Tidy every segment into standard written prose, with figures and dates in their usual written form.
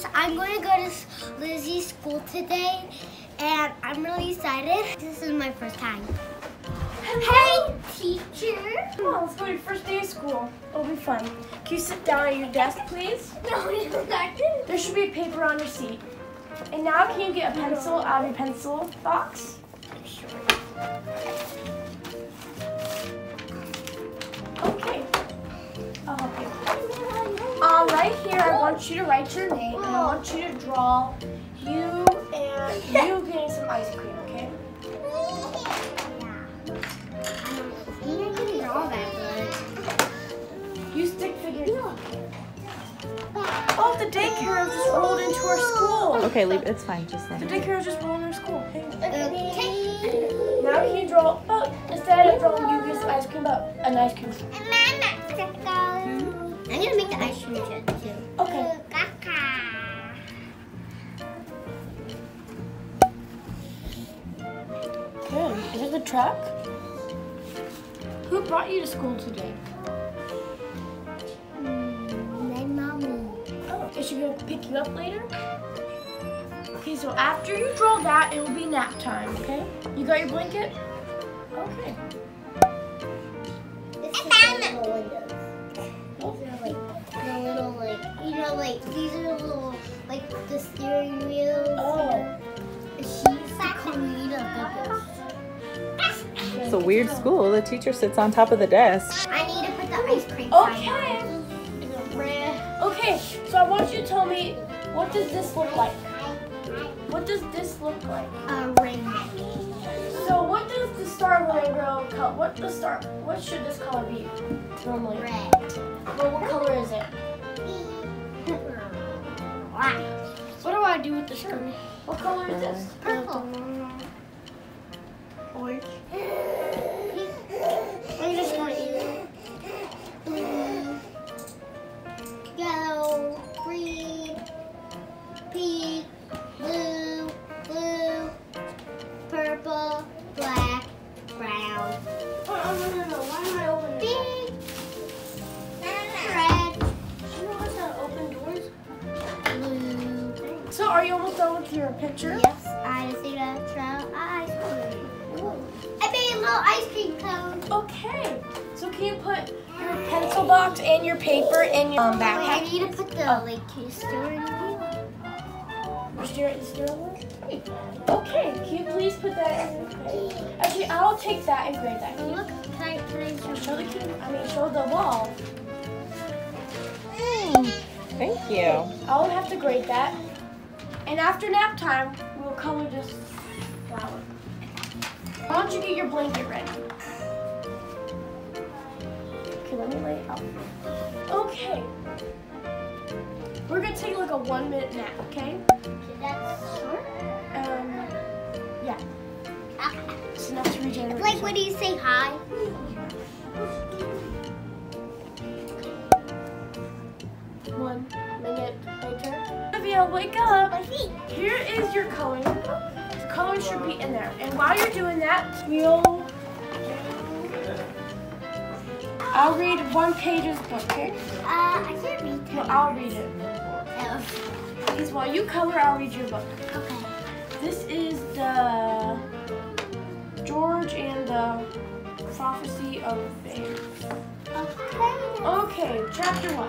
guys, I'm going to go to Lizzie's school today, and I'm really excited. This is my first time. Hey, teacher. Come on, let's go to your first day of school. It'll be fun. Can you sit down at your desk, please? No, you don't like this. There should be a paper on your seat. And now can you get a pencil out of your pencil box? Sure. Okay. I'll help you. Right here, I want you to write your name, and I want you to draw you and you getting some ice cream, okay? I can draw that good. You stick figures. Oh, the daycare just rolled into our school. Okay, leave it. It's fine. Just let The it. daycare just rolled into our school. Okay. Now can you draw, instead of drawing you get some ice cream, but an ice cream. I'm gonna make the ice cream jet too. Okay. Good. Is it the truck? Who brought you to school today? My mommy. Oh, is she gonna pick you up later? Okay, so after you draw that, it will be nap time, okay? You got your blanket? Okay. I found it. The little, these are the little, the steering wheels. Oh. She's the queen of this. It's a weird school. The teacher sits on top of the desk. I need to put the ice cream Okay. Okay, so I want you to tell me, what does this look like? What does this look like? A rainbow. So what does the Star Rainbow color? What should this color be normally? Red. Well, what color is it? What do I do with the screen? What color is this? Purple. Orange. I'm just going to blue, yellow, green, pink, blue, purple, black, brown, No. Why am I opening it? pink, red, You know what's not open doors? blue. So are you almost done with your picture? Yes, I see that trail ice cream. I made a little ice cream cone. Okay. So can you put your pencil box and your paper in your Wait, I backpack? need to put the steering wheel. Steering wheel? Okay, can you please put that in? Actually, I'll take that and grade that. Can you Look, can I show the show the wall? Thank you. I'll have to grade that. And after nap time, we'll color this flower. Why don't you get your blanket ready? Okay, let me lay it out. Okay. We're gonna take like a 1-minute nap, okay? That's short. Yeah. It's enough to regenerate. Like when you say hi. 1 minute later. Olivia, wake up. My feet. Here is your coloring book. The colors should be in there. And while you're doing that, I'll read 1 page of the book, okay? I can't read. No, I'll read it. Please, while you color, I'll read your book. Okay. This is the George and the Prophecy of Bear. Okay. Okay, chapter 1.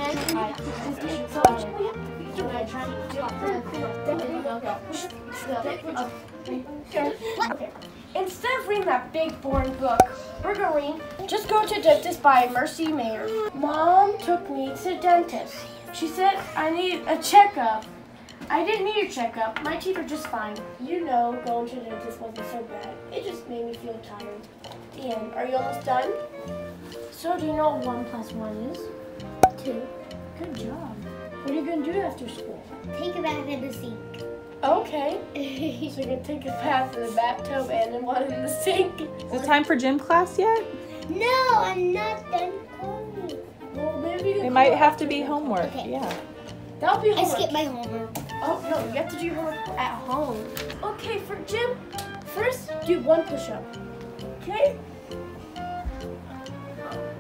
Okay. Instead of reading that big boring book, we're going to read Just Go to Dentist by Mercy Mayer. Mom took me to the dentist. She said I need a checkup. I didn't need a checkup. My teeth are just fine. You know, going to the dentist wasn't so bad. It just made me feel tired. The end. Are you almost done? So do you know what 1 + 1 is? 2. Good job. What are you going to do after school? Take a bath in the sink. Okay. So you're going to take a bath in the bathtub and then one in the sink. Is it time for gym class yet? No, I'm not done coloring. Well, maybe you It can might color have after to be you- homework. Okay. Yeah. That'll be I homework. skipped my homework. Oh, no, you have to do your homework at home. Okay, for gym, first do 1 push-up. Okay?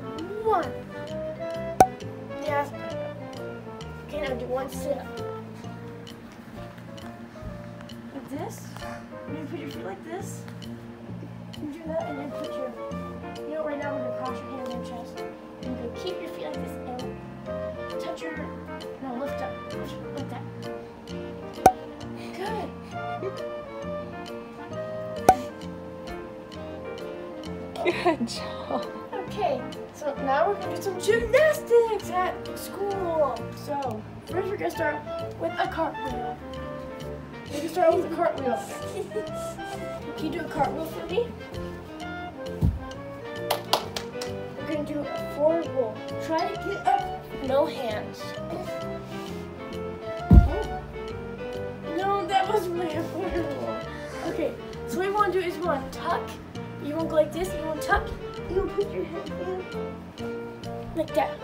1. Yes. Okay, now do 1 sit-up. this. You're gonna put your feet like this. You do that, and then put your, you know, right now we're gonna cross your hands on your chest. And you're gonna keep your feet like this and touch your, no, lift up, push like that. Good. Good job. Okay, so now we're gonna do some gymnastics at school. So first we're gonna start with a cartwheel. We're gonna start with a cartwheel. Can you do a cartwheel for me? We're gonna do a forward roll. Try to get up, no hands. No, that was really a forward roll. Okay, so what we wanna do is we wanna tuck. You wanna go like this, you wanna tuck. You wanna put your head down. Like that.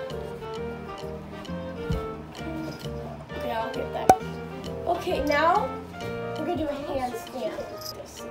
Okay, I'll get that. Okay, now we're gonna do a handstand. Just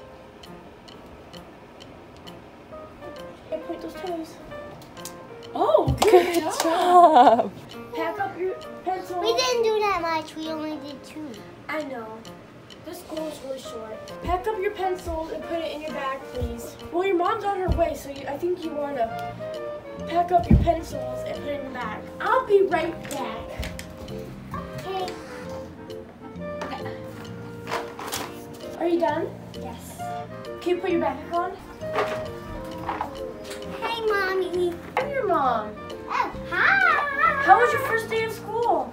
point those toes. Oh, good Job. Pack up your pencil. We didn't do that much. We only did 2. I know. This school is really short. Pack up your pencils and put it in your bag, please. Well, your mom's on her way, so I think you want to pack up your pencils and put it in the bag. I'll be right back. Okay. Are you done? Yes. Can you put your backpack on? Hey, Mommy. I'm your mom. Oh, hi. How was your first day of school?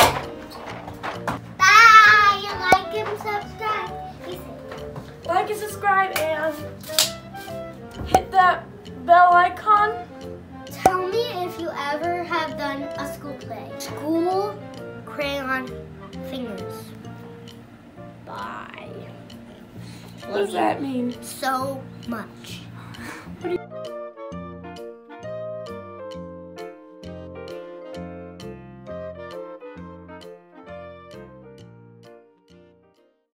Bye. You like and subscribe. Like and subscribe and hit that bell icon. Tell me if you ever have done a school play. School crayon fingers. Bye. What does that mean? So much. What do you